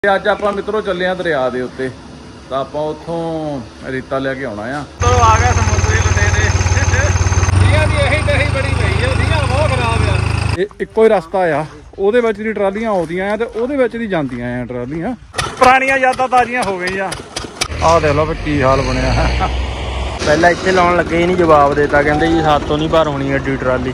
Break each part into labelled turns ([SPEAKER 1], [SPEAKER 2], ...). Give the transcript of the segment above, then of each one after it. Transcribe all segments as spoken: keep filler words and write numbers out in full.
[SPEAKER 1] अज आप मित्रों चले आ दरिया के उत्ते तो आप उतों रेता लैके आना आ तो आ गया समुद्री लुटेरे इको ही रस्ता आ वो ट्रालियां आउंदियां ते ओहदे विच दी जांदियां आ ट्रालियां पुरानियां यादां ताजियां हो गई आ देख लो की हाल बनया
[SPEAKER 2] पहला इत्थे लाउण लगे ही नहीं जवाब देता कहंदे जी सातों नहीं भर होनी एडी ट्राली।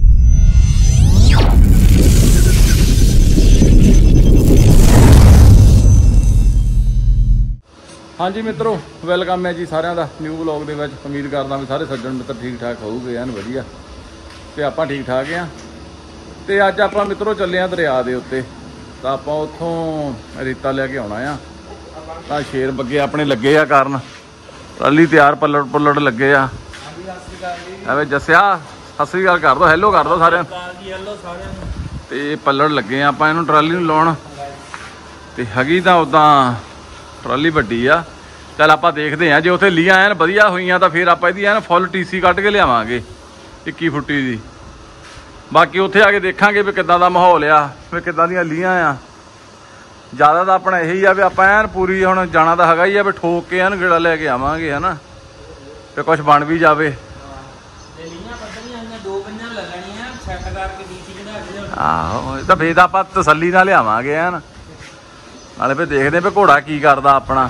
[SPEAKER 1] हाँ जी मित्रों वेलकम है जी सारिਆਂ ਦਾ न्यू ब्लॉग ਦੇ ਵਿੱਚ उम्मीद करदा भी सारे सज्जन मित्र ठीक ठाक होऊगे ਐਨ ਵਧੀਆ ਤੇ ਆਪਾਂ ਠੀਕ ਠਾਕ ਆ ਤੇ ਅੱਜ ਆਪਾਂ ਮਿੱਤਰੋ ਚੱਲੇ ਆ ਦਰਿਆ ਦੇ ਉੱਤੇ ਤਾਂ ਆਪਾਂ ਉੱਥੋਂ ਰੇਤਾ ਲੈ ਕੇ ਆਉਣਾ ਆ ਤਾਂ ਸ਼ੇਰ ਬੱਗੇ ਆਪਣੇ ਲੱਗੇ ਆ ਕਰਨ ਟਰਾਲੀ ਤਿਆਰ ਪੱਲੜ ਪੁੱਲੜ ਲੱਗੇ ਆ ਐਵੇਂ ਜੱਸਿਆ ਸਤਿ ਸ੍ਰੀ ਅਕਾਲ ਕਰ ਦੋ ਹੈਲੋ ਕਰ ਦੋ ਸਾਰਿਆਂ ਨੂੰ ਤੇ ਪੱਲੜ ਲੱਗੇ ਆ ਆਪਾਂ ਇਹਨੂੰ ਟਰਾਲੀ ਨੂੰ ਲਾਉਣ ਤੇ ਹੈਗੀ ਤਾਂ ਉਦਾਂ ट्राली वड्डी आ चल आप देखते हैं जो उत्थे लीआं एन वधिया होईयां तां फिर आपां इहदी एन फुल टीसी कढ के लियावांगे इक्की फुट्टी दी। बाकी उत्थे आके देखांगे भी किदां दा माहौल आ भी किदां दियां लीआं आ। ज़्यादा तां अपना यही आ भी आपां एन पूरी हुण जाना तां हैगा ही आ भी ठोक के एन गेड़ा लैके आवांगे है ना ते कुछ बन भी जावे। आहो तां फिर आपां तसल्ली नाल लियावांगे एन नाले फिर देखते भी घोड़ा की करदा अपना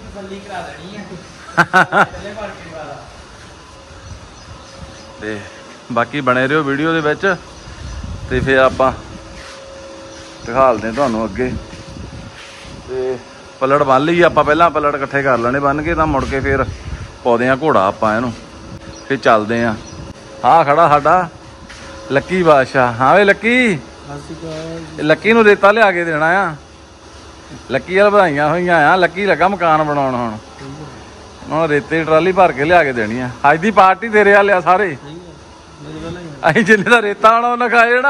[SPEAKER 1] ते बाकी बने रहो वीडियो दे विच ते फिर आपां दिखालदे तुहानूं अगे ते पलड़ बन लई आपां पहलां पलड़ इकट्ठे कर लेने बन के तां मुड़ के फिर पाउंदे आ घोड़ा आपां इहनूं फिर चलदे आ। हाँ खड़ा साडा लक्की बादशाह। हाँ वे लक्की लक्की नूं रेता लिया के देना आ लक्की वाल बधाइयां होईयां आ लक्की लगा मकान बनाउण हुण हुण रेते ट्राली भर के लिया के देनी आ। अज दी पार्टी तेरे वाले आ सारे असीं जिन्ने दा रेता आना उन्हें खा जाना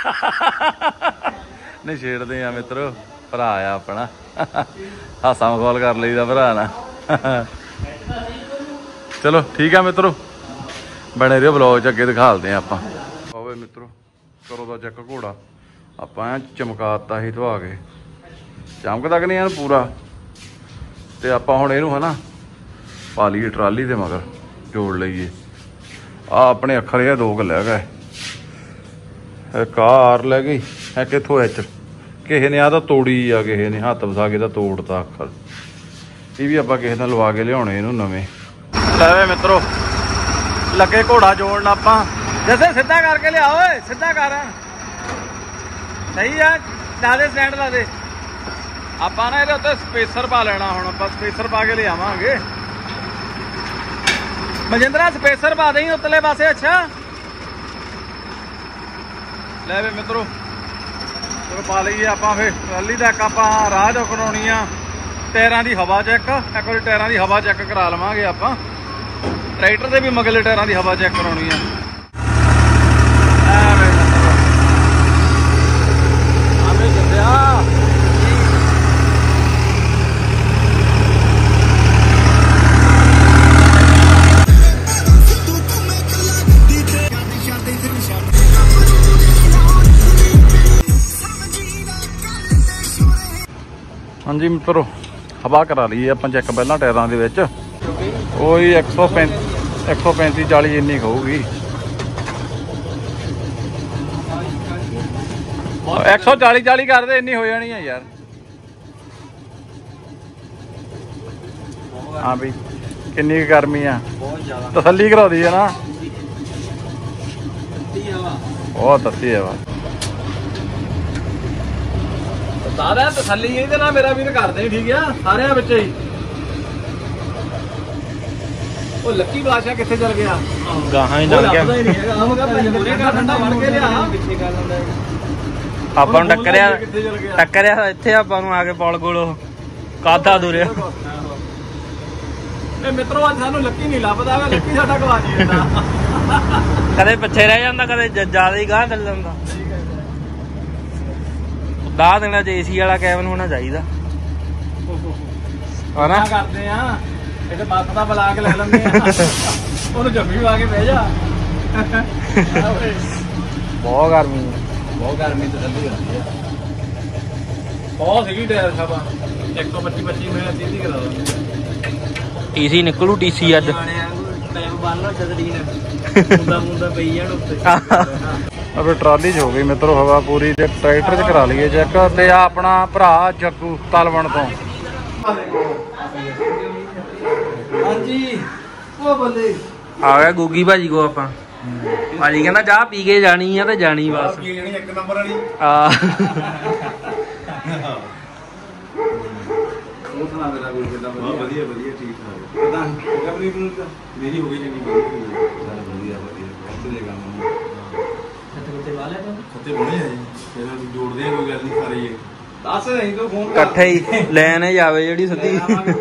[SPEAKER 1] नहीं छेड़दे आ मित्रो भरा आ अपना हासा मखौल कर लईदा भरा ना चलो ठीक है मित्रो बने रहो ब्लॉग च अगे दिखालदे आपां। आवे मित्रो करो दा चेक घोड़ा आपां चमकाता ही धवा के चमकदा कि नहीं पूरा तो आप हुण इहनूं है ना पा लीए ट्राली दे मगर जोड़ लीए आ अपने अखर ये दो लै गए कार लै गई है कितों एच किसी ने आ तोड़ी आ किसी ने हत्थ वसा के तोड़ता अखर ये भी आप किसी ने लवा के लियाने इनू नवे लै मित्रों लगे घोड़ा जोड़ना आप जैसे सीधा करके लिया सीधा कर सही है ला दे स्टैंड ला दे आप ना ये उत्ते स्पेसर पा लेना हुण आप स्पेसर पा के ले आवांगे मजिंद्रा स्पेसर पा दें उतले पासे। अच्छा ले वे मित्रों चलो पा लीए आप फिर ट्राली तक आप राह जो करानी आ टायरां दी हवा चैक एक बार टायरां दी हवा चैक करा लवांगे आप ट्रैक्टर के भी मगले टायरां दी हवा चैक करानी आ। हाँ जी मित्रों हवा करा ली आप चैक पहला टायरों के वही एक सौ पैंती एक सौ पैंती चाली इन्नी होगी एक सौ चाली चाली कर दे इन्नी हो जानी है यार। हाँ भाई किन्नी गर्मी है तसल्ली करा दी है ना बहुत तत्ती हवा सारे तसल्ली ना मेरा भी करते ठीक है सारे बच्चे ही। वो लक्की बादशाह कितने चल गया गाहां ही लग गया
[SPEAKER 2] ਆਪਾਂ ਨੂੰ ਟੱਕਰਿਆ ਟੱਕਰਿਆ ਇੱਥੇ ਆਪਾਂ ਨੂੰ ਆ ਕੇ ਪੌਲ ਕੋਲੋਂ ਕਾਦਾ ਦੂਰੇ
[SPEAKER 1] ਇਹ ਮਿੱਤਰੋ ਅੱਜ ਸਾਨੂੰ ਲੱਕੀ ਨਹੀਂ ਲੱਭਦਾ ਵੇ ਲੱਕੀ ਸਾਡਾ ਗਵਾਚੀ ਜਾਂਦਾ
[SPEAKER 2] ਕਦੇ ਪਿੱਛੇ ਰਹਿ ਜਾਂਦਾ ਕਦੇ ਜ਼ਿਆਦਾ ਹੀ ਗਾਹ ਚੱਲ ਜਾਂਦਾ दा देना जो एसी वाला कैबिन होना चाहिए
[SPEAKER 1] करते हैं इधर बस का बुला के ले लेंगे जम्मी ला के बह जा
[SPEAKER 2] बहुत गर्मी
[SPEAKER 1] बहुत गर्मी तसल्ली होती है ਬਹੁਤ ਸੀਗੀ ਟਾਇਰ ਸਾਬਾ ਇੱਕ ਸੌ ਪੱਚੀ ਪੱਚੀ ਮੈਂ ਤੀਹ ਤੀਹ ਕਰਾ ਦਾਂ।
[SPEAKER 2] ਟੀਸੀ ਨਿਕਲੂ ਟੀਸੀ ਅੱਜ
[SPEAKER 3] ਟਾਈਮ ਬੰਨ੍ਹਣਾ ਜਦਰੀਨ ਮੁੰਡਾ ਮੁੰਡਾ ਪਈ ਜਾਣ ਉੱਤੇ।
[SPEAKER 1] ਅਬੇ ਟਰਾਲੀ 'ਚ ਹੋ ਗਈ ਮਿੱਤਰੋ ਹਵਾ ਪੂਰੀ ਤੇ ਟਰੈਕਟਰ 'ਚ ਕਰਾ ਲਈਏ ਚੈੱਕ। ਤੇ ਆ ਆਪਣਾ ਭਰਾ ਜੱਗੂ ਤਲਵਣ ਤੋਂ।
[SPEAKER 3] ਹਾਂਜੀ ਉਹ ਬੰਦੇ
[SPEAKER 2] ਆ ਗਿਆ ਗੂਗੀ ਭਾਜੀ ਕੋ ਆਪਾਂ। ਭਾਜੀ ਕਹਿੰਦਾ ਚਾਹ ਪੀ ਕੇ ਜਾਣੀ ਆ ਤੇ ਜਾਣੀ ਬਸ
[SPEAKER 1] ਇੱਕ ਨੰਬਰ ਵਾਲੀ
[SPEAKER 2] ਆ।
[SPEAKER 1] ਉਹ ਸੁਣਾ ਮੇਰਾ ਵੀਰ ਕਿੱਦਾਂ ਵਧੀਆ ਵਧੀਆ ਠੀਕ ਠਾਕ ਪਤਾ ਕਬਰੀ ਨੂੰ ਮੇਰੀ ਹੋ ਗਈ ਚੰਗੀ ਵਧੀਆ ਵਧੀਆ ਵਧੀਆ ਵਧੀਆ ਕੰਮ
[SPEAKER 3] ਖੱਤੇ ਖੱਤੇ ਲਾ ਲਿਆ ਤੂੰ
[SPEAKER 1] ਖੱਤੇ ਬਣੇ ਆ ਜੀ ਇਹਨਾਂ ਨੂੰ ਜੋੜਦੇ ਆ ਕੋਈ ਗੱਲ ਨਹੀਂ ਸਾਰੇ ਇਹ ਦੱਸ ਨਹੀਂ ਤੂੰ ਫੋਨ
[SPEAKER 2] ਇਕੱਠੇ ਹੀ ਲੈਣ ਜਾਵੇ ਜਿਹੜੀ ਸਿੱਧੀ।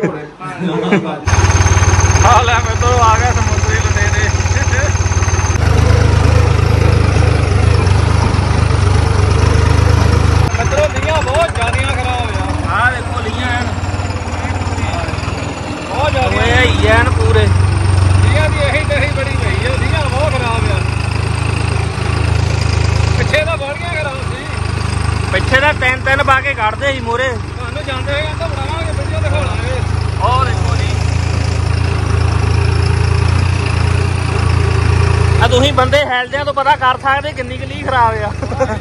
[SPEAKER 1] ਆ ਲੈ ਮਿੱਤਰੋ ਆ ਗਿਆ ਸਮੁੰਦਰੀ ਲੁਟੇਰੇ। ਮਿੱਤਰੋ ਲੀਆਂ ਬਹੁਤ ਜ਼ਿਆਦੀਆਂ ਖਰਾਬ ਆ।
[SPEAKER 2] ਆ ਦੇਖੋ ਲੀਆਂ ਐਨ
[SPEAKER 1] ਬਹੁਤ ਜ਼ਿਆਦਾ
[SPEAKER 2] ਓਏ ਹੀ ਐਨ ਪੂਰੇ
[SPEAKER 1] ਲੀਆਂ ਦੀ ਇਹੀ ਤੇ ਇਹੀ ਬੜੀ ਪਈ ਆ। ਲੀਆਂ ਬਹੁਤ ਖਰਾਬ ਆ। ਪਿੱਛੇ ਤਾਂ ਬੜੀਆਂ ਖਰਾਬ ਸੀ।
[SPEAKER 2] ਪਿੱਛੇ ਦਾ ਤਿੰਨ ਤਿੰਨ ਪਾ ਕੇ ਕੱਢਦੇ ਸੀ ਮੋਰੇ।
[SPEAKER 1] ਤੁਹਾਨੂੰ ਜਾਂਦੇ ਹੋਏ ਤਾਂ ਬਣਾਵਾਂਗੇ ਵੀਡੀਓ ਦਿਖਾਵਾਂਗੇ।
[SPEAKER 2] ਉਹ ਦੇਖੋ ਜੀ ਆ ਤੁਸੀਂ ਬੰਦੇ ਹੈਲਦਿਆਂ ਤੋਂ ਪਤਾ ਕਰ ਸਕਦੇ ਕਿੰਨੀ ਕੁ ਲੀ ਖਰਾਬ ਆ।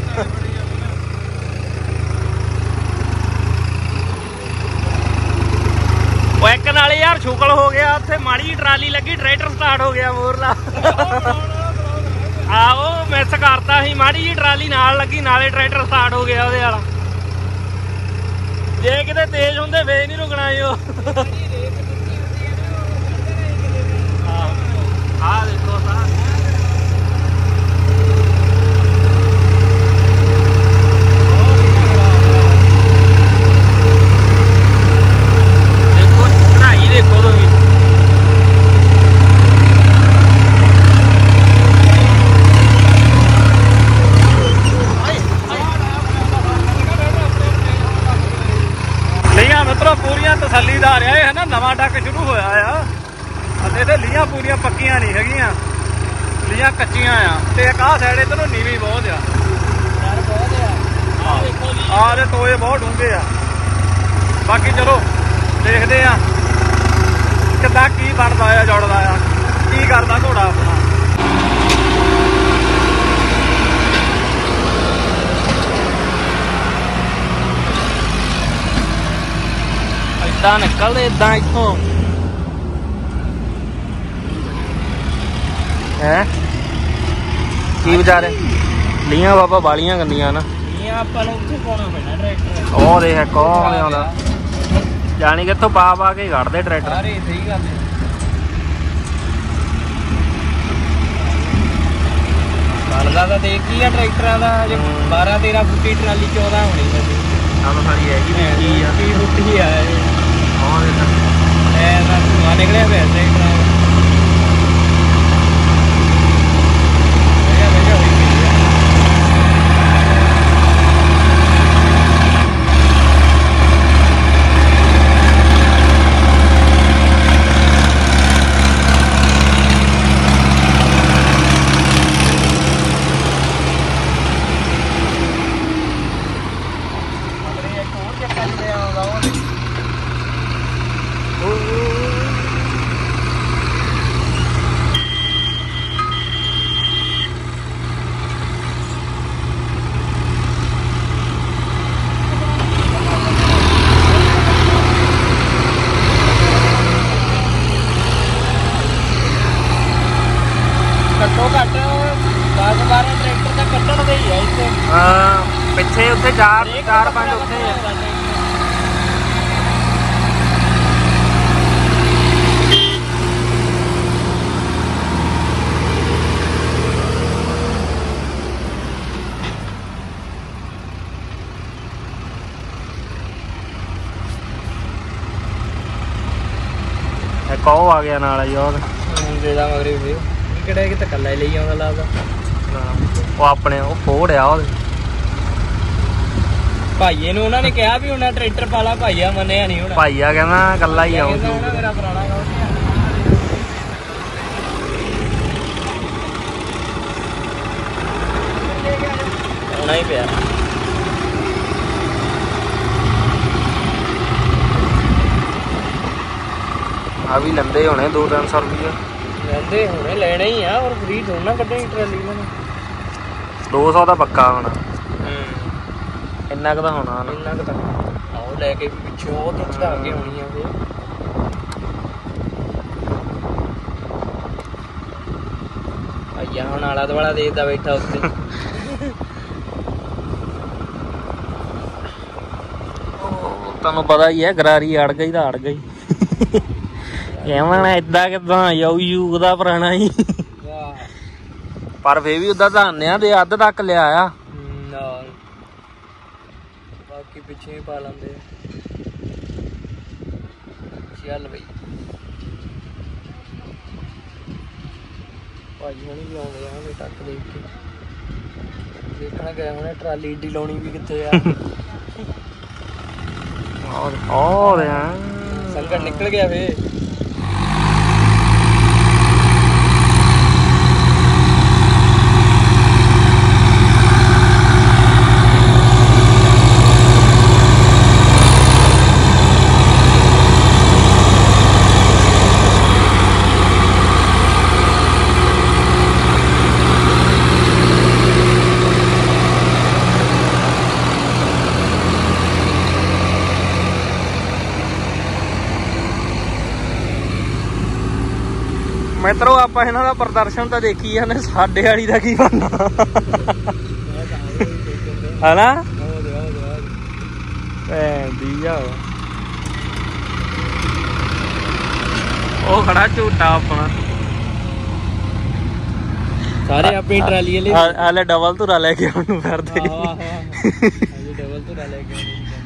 [SPEAKER 2] ਉਹ ਇੱਕ ਨਾਲ ਯਾਰ ਸ਼ੁਕਲ ਹੋ ਗਿਆ ਉੱਥੇ ਮਾੜੀ ਜਿਹੀ ਟਰਾਲੀ ਲੱਗੀ ਟਰੈਕਟਰ ਸਟਾਰਟ ਹੋ ਗਿਆ ਮੋਰਲਾ। ਆਹੋ ਮਿਸ ਕਰਤਾ ਸੀ ਮਾੜੀ ਜਿਹੀ ਟਰਾਲੀ ਨਾਲ ਲੱਗੀ ਨਾਲੇ ਟਰੈਕਟਰ ਸਟਾਰਟ ਹੋ ਗਿਆ ਉਹਦੇ ਵਾਲਾ। ਜੇ ਕਿਤੇ ਤੇਜ਼ ਹੁੰਦੇ ਫੇਰ ਨਹੀਂ ਰੁਕਣਾ ਜੀ ਉਹ। ਆਹ ਦੇਖੋ ਸਾਹ ਦੇਖੋ ਚੜਾਈ ਦੇਖੋ ਤੁਸੀਂ।
[SPEAKER 1] ਲੀਆਂ ਮਿੱਤਰੋ ਪੂਰੀਆਂ ਤਸੱਲੀਦਾਰ ਆ। ਇਹ ਹੈ ਨਾ ਨਵਾਂ ਡੱਕ ਸ਼ੁਰੂ ਹੋਇਆ ਆ ਅਤੇ ਇਹਦੇ ਲੀਆਂ ਪੂਰੀਆਂ ਪੱਕੀਆਂ ਨਹੀਂ ਹੈਗੀਆਂ। ਲੀਆਂ ਕੱਚੀਆਂ ਆ ਤੇ ਇੱਕ ਆਹ ਸਾਈਡ ਇੱਧਰੋਂ ਨੀਵੀਂ ਬਹੁਤ ਆ।
[SPEAKER 3] ਯਾਰ ਬਹੁਤ ਆ ਆ ਦੇਖੋ ਜੀ
[SPEAKER 1] ਆਹ ਦੇ ਟੋਏ ਬਹੁਤ ਡੂੰਘੇ ਆ। ਬਾਕੀ ਚਲੋ ਦੇਖਦੇ ਆ ਕਿੱਦਾਂ ਕੀ ਬਣਦਾ ਆ ਜੁੜਦਾ ਆ ਕੀ ਕਰਦਾ ਘੋੜਾ ਆਪਣਾ।
[SPEAKER 2] ਏਦਾਂ ਨਿਕਲਦੇ ਏਦਾਂ ਇੱਥੋਂ ਹੈ ਕੀ ਵਿਚਾਰੇ ਲੀਆਂ ਬਾਬਾ ਬਾਲੀਆਂ ਗੰਦੀਆਂ ਨਾ।
[SPEAKER 3] ਇਹ ਆਪਾਂ ਨੂੰ ਉੱਥੇ ਪਾਉਣਾ ਪੈਣਾ ਟਰੈਕਟਰ।
[SPEAKER 2] ਉਹ ਦੇਖ ਕੌਣ ਆਉਂਦਾ ਜਾਣੀ ਕਿ ਇੱਥੋਂ ਪਾ ਪਾ ਕੇ ਕੱਢਦੇ ਟਰੈਕਟਰ।
[SPEAKER 3] ਸਾਰੇ ਸਹੀ ਗੱਲ ਹੈ। ਬਣਦਾ ਤਾਂ ਦੇਖ ਕੀ ਆ ਟਰੈਕਟਰਾਂ ਦਾ ਜੇ ਬਾਰਾਂ ਤੇਰਾਂ ਫੁੱਟੀ ਟਰਾਲੀ ਚੌਦਾਂ ਹੋਣੀ ਵੈਸੇ।
[SPEAKER 2] ਸਾਨੂੰ ਸਾਰੀ ਹੈਗੀ ਵੀ ਕੀ ਆ
[SPEAKER 3] ਕੀ ਫੁੱਟੀ ਆ ਇਹ।
[SPEAKER 2] ਉਹ ਦੇਖ
[SPEAKER 3] ਐ ਤਾਂ ਧੂਆਂ ਨਿਕਲਿਆ ਪਿਆ ਟਰੈਕਟਰਾਂ ਦਾ। ਵਧੀਆ ਵਧੀਆ ਹੋਈ ਪਈ ਆ। ਆਪਣੇ ਇੱਕ ਹੋਰ ਚੱਕਾ ਜਿਹਾ ਆਉਂਦਾ ਉਹ ਦੇਖੀ। ਘੱਟੋ ਘੱਟ ਦਸ ਬਾਰਾਂ ਟਰੈਕਟਰ ਤਾਂ ਕੱਢਣ ਦੇ ਹੀ ਆ ਇੱਥੇ।
[SPEAKER 2] ਹਾਂ ਪਿੱਛੇ ਉੱਥੇ ਚਾਰ ਚਾਰ ਪੰਜ ਉੱਥੇ ਆ। ਇੱਕ ਉਹ ਆ ਗਿਆ ਨਾਲ ਜੀ ਉਹ
[SPEAKER 3] ਦੇ ਦਾ ਮਗਰੇ ਵੀ ਕਿਹੜਾ ਕਿ ਧੱਕਾ ਲਈ ਆਉਂਦਾ ਲੱਗਦਾ।
[SPEAKER 2] ਉਹ ਆਪਣੇ ਉਹ ਫੋੜ ਆ ਉਹਦੇ
[SPEAKER 3] ਭਾਈਏ ਨੂੰ ਉਹਨਾਂ ਨੇ ਕਿਹਾ ਵੀ ਉਹਨਾਂ ਟਰੈਕਟਰ ਪਾਲਾ ਭਾਈਆ ਮੰਨਿਆ ਨਹੀਂ ਹੁਣ।
[SPEAKER 2] ਭਾਈਆ ਕਹਿੰਦਾ ਕੱਲਾ ਹੀ ਆਉ
[SPEAKER 3] ਕਹਿੰਦਾ ਮੇਰਾ ਪੁਰਾਣਾ ਗਾ ਆਉਣਾ ਹੀ ਪਿਆ।
[SPEAKER 2] ਆ ਵੀ ਲੈਂਦੇ ਹੋਣੇ ਦੋ ਤਿੰਨ ਸੌ ਰੁਪਈਆ
[SPEAKER 3] ਲੈਂਦੇ ਹੋਣੇ, ਲੈਣਾ ਹੀ ਆ। ਔਰ ਫ੍ਰੀ ਥੋੜਾ ਨਾ ਕੱਢਣੀ ਟਰਾਲੀ ਇਹਨਾਂ ਨੇ।
[SPEAKER 2] ਦੋ ਸੌ ਦਾ ਪੱਕਾ ਹੋਣਾ। ਇੰਨਾ ਕੁ ਤਾਂ ਹੋਣਾ ਨਾ।
[SPEAKER 3] ਇੰਨਾ ਕੁ ਤਾਂ ਆਓ ਲੈ ਕੇ ਵੀ ਪਿੱਛੋਂ ਉਹ ਤੇ ਚੜਾ ਕੇ ਹੋਣੀ ਆ ਫਿਰ। ਆਇਆ ਹੁਣ ਆਲਾ ਦੁਆਲਾ ਦੇਖਦਾ ਬੈਠਾ ਉੱਤੇ।
[SPEAKER 2] ਤੁਹਾਨੂੰ ਪਤਾ ਹੀ ਹੈ ਗਰਾਰੀ ਅੜ ਗਈ ਤਾਂ ਅੜ ਗਈ। ਐਵੇਂ ਏਦਾਂ ਕਿਦਾਂ ਯੂ ਯੂਗ ਦਾ ਪੁਰਾਣਾ ਹੀ। ਪਰ ਫੇਰ ਵੀ ਉਦਾਂ ਧਾਨਿਆਂ ਦੇ ਅੱਧ ਤੱਕ ਲਿਆ ਆ।
[SPEAKER 3] ਨਾਲ ਬਾਕੀ ਪਿੱਛੇ ਹੀ ਪਾ ਲੈਂਦੇ। ਚੱਲ ਬਈ ਭਾਜੀ ਹੁਣੀ ਵੀ ਆਉਂਦੇ ਆ ਟੱਕ ਦੇਖ ਕੇ। ਦੇਖਣਾ ਗਏ ਹੁਣੇ ਟਰਾਲੀ ਏਡੀ ਲਾਉਣੀ ਵੀ ਕਿੱਥੇ ਆ।
[SPEAKER 2] ਹੋਰ ਆ
[SPEAKER 3] ਸੰਗਤ ਨਿਕਲ ਗਿਆ ਫੇ।
[SPEAKER 2] ਮਿੱਤਰੋ ਆਪਾਂ ਇਹਨਾਂ ਦਾ ਪ੍ਰਦਰਸ਼ਨ ਤਾਂ ਦੇਖੀ ਜਾਂਦੇ, ਸਾਡੇ ਵਾਲੀ ਦਾ ਕੀ ਬਣਨਾ ਹਨਾ। ਭੈਣ ਦੀ ਆ ਉਹ ਖੜਾ ਝੂਟਾ ਆਪਣਾ।
[SPEAKER 3] ਸਾਰੇ ਆਪਣੀ ਟਰਾਲੀ ਵਾਲੇ
[SPEAKER 2] ਹਾਲੇ ਡਬਲ ਧੁਰਾ ਲੈ ਕੇ ਆਉਣ ਨੂੰ ਫਿਰਦੇ।
[SPEAKER 3] ਡਬਲ ਧੁਰਾ ਲੈ ਕੇ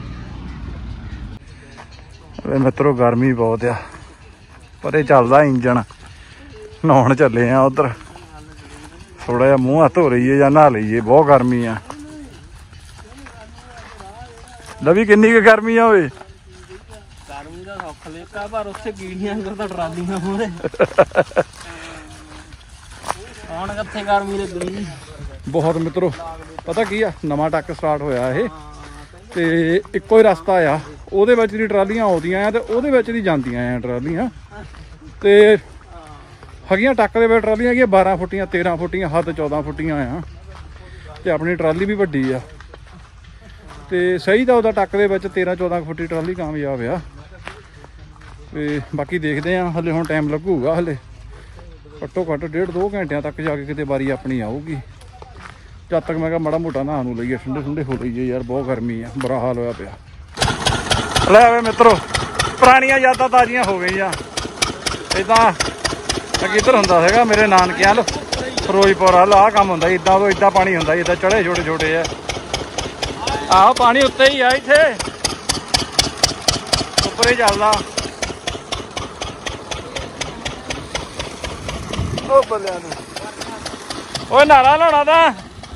[SPEAKER 1] ਵੇ ਮਿੱਤਰੋ ਗਰਮੀ ਬਹੁਤ ਆ, ਪਰ ਇਹ ਚੱਲਦਾ ਇੰਜਣ। ਨਹਾਉਣ ਚੱਲੇ ਆ ਉਧਰ, ਥੋੜਾ ਜਿਹਾ ਮੂੰਹ ਹੱਥ ਧੋ ਲਈਏ ਜਾਂ ਨਹਾ ਲਈਏ, ਬਹੁਤ ਗਰਮੀ ਆ। ਲਵੀ ਕਿੰਨੀ ਕੁ ਗਰਮੀ ਆ ਓਏ?
[SPEAKER 3] ਗਰਮੀ ਦਾ ਸੁੱਖ ਲੇਕਾ, ਪਰ ਉੱਥੇ ਗੀੜੀਆਂ ਤਾਂ ਟਰਾਲੀਆਂ ਮੂਹਰੇ ਹੁਣ ਕਿੱਥੇ ਗਰਮੀ ਲੱਗਣੀ
[SPEAKER 1] ਬਹੁਤ। ਮਿੱਤਰੋ ਪਤਾ ਕੀ ਆ, ਨਵਾਂ ਟੱਕ ਸਟਾਰਟ ਹੋਇਆ ਇਹ, ਤੇ ਇੱਕੋ ਹੀ ਰਸਤਾ ਆ, ਉਹਦੇ ਵਿੱਚ ਦੀ ਟਰਾਲੀਆਂ ਆਉਂਦੀਆਂ ਆ ਤੇ ਉਹਦੇ ਵਿੱਚ ਦੀ ਜਾਂਦੀਆਂ ਆ ਟਰਾਲੀਆਂ। ਤੇ ਹੈਗੀਆਂ ਟੱਕ ਦੇ ਵਿੱਚ ਟਰਾਲੀਆਂ ਹੈਗੀਆਂ ਬਾਰਾਂ ਫੁੱਟੀਆਂ, ਤੇਰਾਂ ਫੁੱਟੀਆਂ, ਹੱਦ ਚੌਦਾਂ ਫੁੱਟੀਆਂ ਆ। ਤੇ ਆਪਣੀ ਟਰਾਲੀ ਵੀ ਵੱਡੀ ਆ, ਤੇ ਸਹੀ ਤਾਂ ਉਹਦਾ ਟੱਕ ਦੇ ਵਿੱਚ ਤੇਰਾਂ ਚੌਦਾਂ ਫੁੱਟੀ ਟਰਾਲੀ ਕਾਮਯਾਬ ਆ। ਤੇ ਬਾਕੀ ਦੇਖਦੇ ਆ, ਹਲੇ ਹੁਣ ਟਾਈਮ ਲੱਗੂਗਾ। ਹਲੇ ਘੱਟੋ ਘੱਟ ਡੇਢ ਦੋ ਘੰਟਿਆਂ ਤੱਕ ਜਾ ਕੇ ਕਿਤੇ ਵਾਰੀ ਆਪਣੀ ਆਊਗੀ। ਜਦ ਤੱਕ ਮੈਂ ਕਿਹਾ ਮਾੜਾ ਮੋਟਾ ਨਹਾ ਨੂੰ ਲਈਏ, ਠੰਡੇ ਠੰਡੇ ਹੋ ਲਈਏ ਯਾਰ, ਬਹੁਤ ਗਰਮੀ ਆ, ਬੁਰਾ ਹਾਲ ਹੋਇਆ ਪਿਆ। ਲੈ ਵੇ ਮਿੱਤਰੋ, ਪੁਰਾਣੀਆਂ ਯਾਦਾਂ ਤਾਜ਼ੀਆਂ ਹੋ ਗਈਆਂ। ਇੱਦਾਂ ਕਿੱਧਰ ਹੁੰਦਾ ਸੀਗਾ ਮੇਰੇ ਨਾਨਕਿਆਂ ਵੱਲ, ਫਿਰੋਜ਼ਪੁਰ ਵੱਲ ਆਹ ਕੰਮ ਹੁੰਦਾ, ਇੱਦਾਂ ਤੋਂ ਇੱਦਾਂ ਪਾਣੀ ਹੁੰਦਾ, ਇੱਦਾਂ ਚੜੇ ਛੋਟੇ ਛੋਟੇ ਆ। ਆਹ ਪਾਣੀ ਉੱਤੇ ਹੀ ਆ, ਇੱਥੇ ਉੱਪਰ ਹੀ ਚੱਲਦਾ। ਉਹ ਬੱਲਿਆਂ ਨੂੰ ਓਏ ਨਾਲਾ ਲਾਉਣਾ ਤਾਂ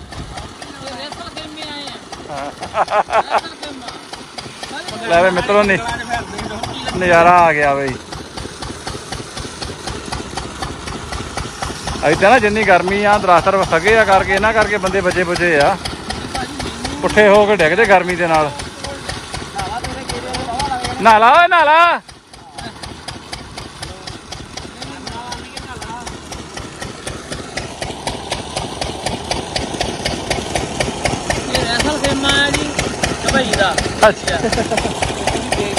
[SPEAKER 1] ਲੈ ਵੇ ਮਿੱਤਰੋ, ਨੇ ਨਜ਼ਾਰਾ ਆ ਗਿਆ ਬਈ। ਇੱਦਾਂ ਨਾ ਜਿੰਨੀ ਗਰਮੀ ਆ, ਦਰਖਤ ਸਗੇ ਆ ਕਰਕੇ, ਇਹਨਾਂ ਕਰਕੇ ਬੰਦੇ ਬਚੇ ਬੁਝੇ ਆ, ਪੁੱਠੇ ਹੋ ਕੇ ਡਿੱਗਦੇ ਗਰਮੀ ਦੇ ਨਾਲ। ਨਾਲਾ ਓਏ ਨਾਲਾ
[SPEAKER 3] ਭਾਈ ਦਾ।
[SPEAKER 1] ਅੱਛਾ
[SPEAKER 3] ਆਪਣੇ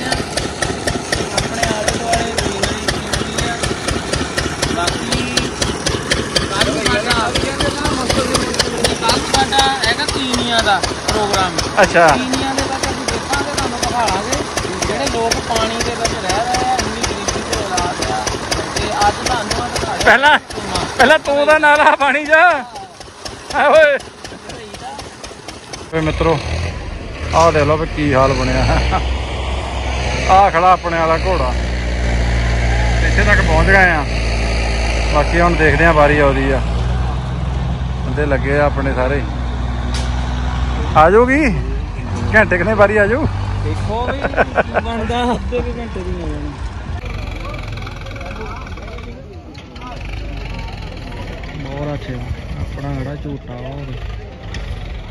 [SPEAKER 3] ਆਲੇ ਦੁਆਲੇ ਗ੍ਰੀਨਰੀ ਆ। ਬਾਕੀ ਕੱਲ ਸਾਡਾ ਹੈਗਾ ਕੀਨੀਆਂ ਦਾ ਪ੍ਰੋਗਰਾਮ।
[SPEAKER 1] ਅੱਛਾ
[SPEAKER 3] ਕੀਨੀਆਂ ਦੇ ਵਿੱਚ ਅਸੀਂ ਦੇਖਾਂਗੇ, ਤੁਹਾਨੂੰ ਦਿਖਾਵਾਂਗੇ ਜਿਹੜੇ ਲੋਕ ਪਾਣੀ ਦੇ ਵਿੱਚ ਰਹਿ ਰਹੇ ਆ, ਇੰਨੀ ਗਰੀਬੀ ਦੇ ਹਾਲਾਤ ਆ। ਤੇ ਅੱਜ ਤੁਹਾਨੂੰ ਦਿਖਾਇਆ
[SPEAKER 1] ਪਹਿਲਾਂ ਪਹਿਲਾਂ ਤੂੰ ਦਾ ਨਾਲਾ ਪਾਣੀ ਜਾ ਓਏ। ਓਏ ਮਿੱਤਰੋ, ਆਹ ਦੇਖ ਲਓ ਵੀ ਕੀ ਹਾਲ ਬਣਿਆ। ਆਹ ਖੜਾ ਆਪਣੇ ਵਾਲਾ ਘੋੜਾ, ਇੱਥੇ ਤੱਕ ਪਹੁੰਚ ਗਏ ਆ। ਬਾਕੀ ਹੁਣ ਦੇਖਦੇ ਆ, ਵਾਰੀ ਆਉਂਦੀ ਆ, ਬੰਦੇ ਲੱਗੇ ਆ ਆਪਣੇ ਸਾਰੇ। ਆ ਜਾਊਗੀ ਘੰਟੇ ਕਿਨੇ ਵਾਰੀ ਆ ਜਾਊ।
[SPEAKER 3] ਦੇਖੋ ਵੀ ਕੀ ਬਣਦਾ, ਹਫ਼ਤੇ ਵੀ ਘੰਟੇ ਦੀ ਹੋ ਜਾਣੀ। ਬਹੁਤ ਅੱਛਾ ਆਪਣਾ ਖੜਾ ਝੂਟਾ।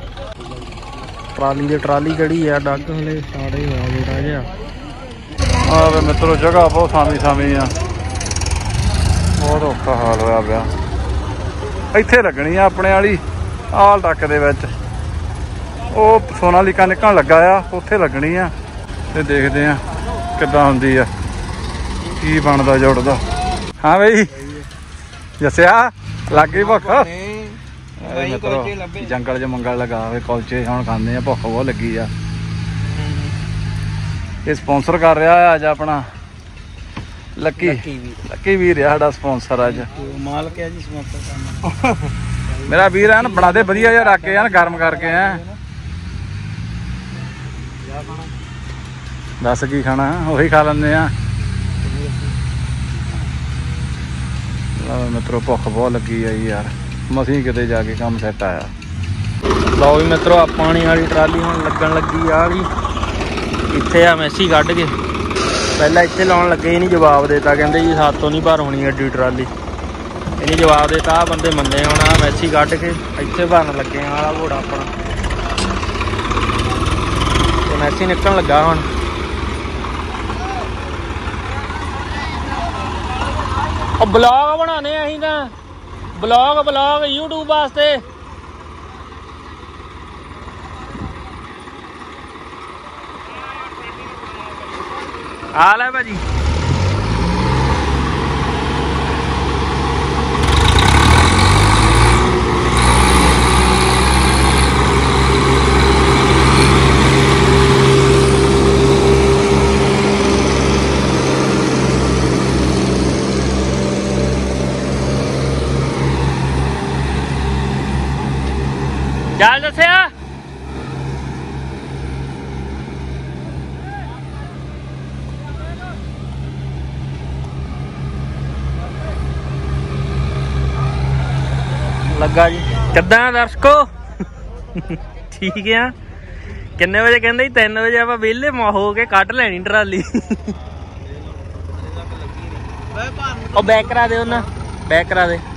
[SPEAKER 2] ਟਰਾਲੀ ਦੀ ਟਰਾਲੀ ਕਿਹੜੀ ਆ, ਡੱਗ ਹਲੇ ਸਟਾਰਟ ਹੀ ਹੋਇਆ ਜਿਹੜਾ ਜਿਹਾ।
[SPEAKER 1] ਆ ਵੇ ਮਿੱਤਰੋ ਜਗ੍ਹਾ ਬਹੁਤ ਸਾਮੀ ਸਾਮੀ ਆ, ਬਹੁਤ ਔਖਾ ਹਾਲ ਹੋਇਆ ਪਿਆ। ਇੱਥੇ ਲੱਗਣੀ ਆ ਆਪਣੇ ਵਾਲੀ ਆਲ ਟੱਕ ਦੇ ਵਿੱਚ, ਉਹ ਸੋਨਾਲੀਕਾ ਨਿਕਲਣ ਲੱਗਾ ਆ, ਉੱਥੇ ਲੱਗਣੀ ਆ ਤੇ ਦੇਖਦੇ ਆ ਕਿੱਦਾਂ ਹੁੰਦੀ ਆ, ਕੀ ਬਣਦਾ ਜੁੜਦਾ। ਹਾਂ ਬਈ ਜੱਸਿਆ ਲੱਗ ਗਈ ਭੁੱਖ? ਮਿੱਤਰੋ ਜੰਗਲ ਚ ਮੰਗਲ ਲਗਾ ਵੇ ਕੁਲਚੇ ਹੁਣ ਖਾਂਦੇ ਆ, ਭੁੱਖ ਬਹੁਤ ਲੱਗੀ ਆ। ਇਹ ਸਪਾਂਸਰ ਕਰ ਰਿਹਾ ਅੱਜ ਆਪਣਾ ਲੱਕੀ ਲੱਕੀ ਵੀਰ ਆ ਸਾਡਾ ਸਪਾਂਸਰ ਅੱਜ।
[SPEAKER 3] ਮਾਲਕ ਹੈ ਜੀ ਸਪਾਂਸਰ ਕਰਨਾ
[SPEAKER 1] ਮੇਰਾ ਵੀਰ ਆ ਨਾ, ਬਣਾ ਦੇ ਵਧੀਆ ਜਿਹਾ ਰੱਖ ਕੇ ਆ ਗਰਮ ਕਰਕੇ ਆ। ਦੱਸ ਕੀ ਖਾਣਾ, ਉਹੀ ਖਾ ਲੈਂਦੇ ਆ। ਮਿੱਤਰੋ ਭੁੱਖ ਬਹੁਤ ਲੱਗੀ ਆ ਯਾਰ, ਮਸੀਂ ਕਿਤੇ ਜਾ ਕੇ ਕੰਮ ਸੈੱਟ ਆਇਆ।
[SPEAKER 2] ਲਓ ਵੀ ਮਿੱਤਰੋ ਆ ਪਾਣੀ ਵਾਲੀ ਟਰਾਲੀ ਹੁਣ ਲੱਗਣ ਲੱਗੀ ਆ ਵਾਲੀ, ਇੱਥੇ ਆ ਮੈਸੀ ਕੱਢ ਕੇ ਪਹਿਲਾਂ ਇੱਥੇ ਲਾਉਣ ਲੱਗੇ, ਹੀ ਨਹੀਂ ਜਵਾਬ ਦੇਤਾ, ਕਹਿੰਦੇ ਜੀ ਸਾਤੋਂ ਨਹੀਂ ਭਰ ਹੋਣੀ ਐਡੀ ਟਰਾਲੀ। ਇਹਨੇ ਜਵਾਬ ਦੇਤਾ, ਆ ਬੰਦੇ ਮੰਨੇ ਹੁਣ ਆ ਮੈਸੀ ਕੱਢ ਕੇ ਇੱਥੇ ਭਰਨ ਲੱਗੇ ਆ ਵਾਲਾ ਘੋੜਾ ਆਪਣਾ, ਤੇ ਮੈਸੀ ਨਿਕਲਣ ਲੱਗਾ ਹੁਣ। ਉਹ ਬਲੌਗ ਬਣਾਉਣੇ ਅਸੀਂ ਤਾਂ, ਬਲੌਗ ਬਲੌਗ YouTube ਵਾਸਤੇ। ਆ ਲੈ ਭਾਜੀ ਚੱਲ ਦੱਸਿਆ। ਲੱਗਾ ਜੀ ਕਿੱਦਾਂ ਦਰਸ਼ਕੋ? ਠੀਕ ਆ। ਕਿੰਨੇ ਵਜੇ ਕਹਿੰਦੇ ਸੀ? ਤਿੰਨ ਵਜੇ ਆਪਾਂ ਵਿਹਲੇ ਹੋ ਕੇ ਕੱਢ ਲੈਣੀ ਟਰਾਲੀ। ਉਹ ਬੈਕ ਕਰਾ ਦੇ ਉਹਨਾਂ, ਬੈਕ ਕਰਾ ਦੇ।